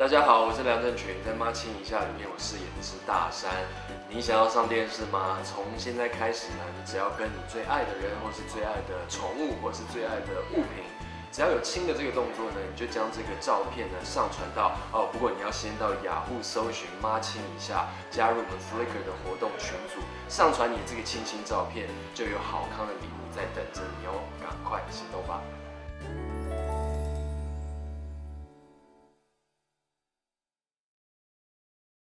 大家好，我是梁振群，在《妈亲一下》里面我饰演的是大山。你想要上电视吗？从现在开始呢，你只要跟你最爱的人，或是最爱的宠物，或是最爱的物品，只要有亲的这个动作呢，你就将这个照片呢上传到不过你要先到雅虎搜寻“妈亲一下”，加入我们 Flickr 的活动群组，上传你这个亲照片，就有好康的礼物在等着你。